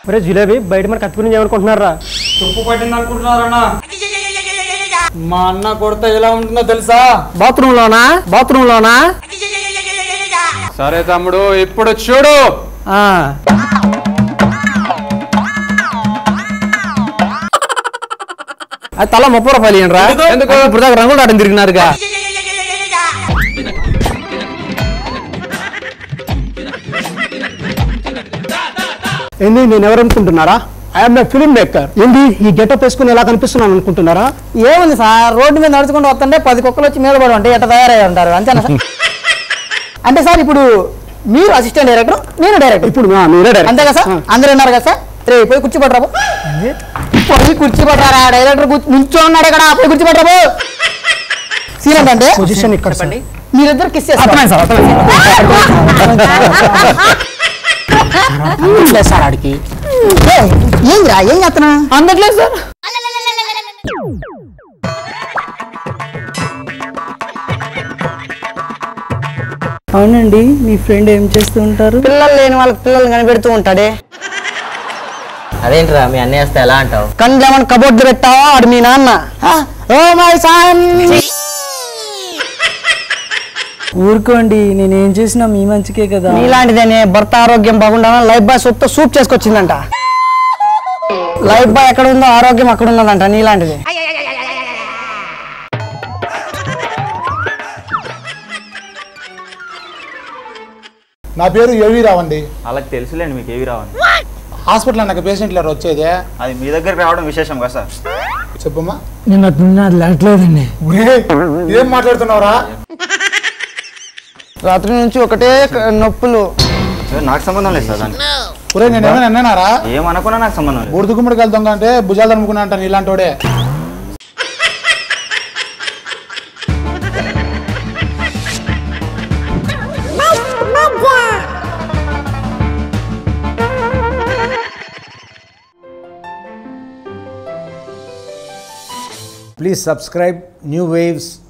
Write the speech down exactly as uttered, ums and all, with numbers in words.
ఒరే జిలేబీ బయట మన కత్తి గురించి ఏమనుకుంటున్నారా? తుప్పు పట్టింది అనుకుంటున్నారన్నా? మా అన్న కొడితే ఎలా ఉంటుందో తెలుసా? బాత్రూమ్ లోనా బాత్రూమ్ లోనా సరే తమ్ముడు ఇప్పుడు చూడు. అది తల ముప్పై రూపాయలు ఇయ్యండి రా. ఎందుకు ఇప్పుడు దాకా రంగులు ఆటం తిరిగినారుగా. ఏంది నేను ఎవరు అనుకుంటున్నారా? I'm a film maker. ఏంది ఈ గెటప్ వేసుకుని ఎలా కనిపిస్తున్నాను అనుకుంటున్నారా? ఏముంది సార్, రోడ్డు మీద నడుచుకుంటూ వస్తుంటే పది కుక్కలు వచ్చి మీద పడి ఉంటాయి, ఎట్లా తయారయ్యి ఉంటారు అంతేనా సార్? అంటే సార్ ఇప్పుడు మీరు అసిస్టెంట్ డైరెక్టర్, నేను డైరెక్టర్. ఇప్పుడు మీరే డైరెక్టర్ అంతే కదా సార్? అందరూ ఉన్నారు కదా సార్? రే పోయి కుర్చీ పట్టరాబు, పోయి కుర్చీ పట్టరా. డైరెక్టర్ నుంచో ఉన్నాడు ఇక్కడ, పోయి కుర్చీ పట్టరాబు. సీన్ ఏంటంటే పొజిషన్ ఇక్కడ మీరిద్దరు కిస్ చేస్తారు సార్. ఆడికి ఏందిరా ఏం చేస్తున్నా అందట్లేదు సార్. అవునండి, మీ ఫ్రెండ్ ఏం చేస్తూ ఉంటారు? పిల్లలు లేని వాళ్ళకి పిల్లలు కనిపెడుతూ ఉంటాడే. అదేంట్రా మీ అన్నయ్య వస్తే ఎలా అంటావు? కండ్లు ఏమన్నా కబోర్డు పెట్టావా? ఆడు మీ నాన్న. Oh my son. ఊరుకోండి, నేనేం చేసినా మీ మంచికే కదా. నీలాంటిదేనే భర్త ఆరోగ్యం బాగుండాలని లైఫ్ బాయ్ సొత్తు సూప్ చేసుకొచ్చిందంట. లైఫ్ బాయ్ ఎక్కడ ఉందో ఆరోగ్యం అక్కడ ఉన్నదంట. నీలాంటిది నా పేరు ఏవీరావు అండి. వాళ్ళకి తెలుసులేండి మీకు ఏవి రావండి. హాస్పిటల్ నాకు పేషెంట్లు ఎవరు వచ్చేదే? అది మీ దగ్గరికి రావడం విశేషం కదా సార్. చెప్పమ్మా. నిన్న లేట్లేదండి. ఏం మాట్లాడుతున్నావురా? రాత్రి నుంచి ఒకటే నొప్పులు. నాకు సంబంధం లేదు సార్ దానికి. ఒరే నేను ఏమైనా అన్నానారా? ఏమనుకున్నా నాకు సంబంధం లేదు. బుడిద గుమ్మడికి వెళ్తాం అంటే భుజాలు అనుకున్నా అంట నీలాంటోడే. Please subscribe New Waves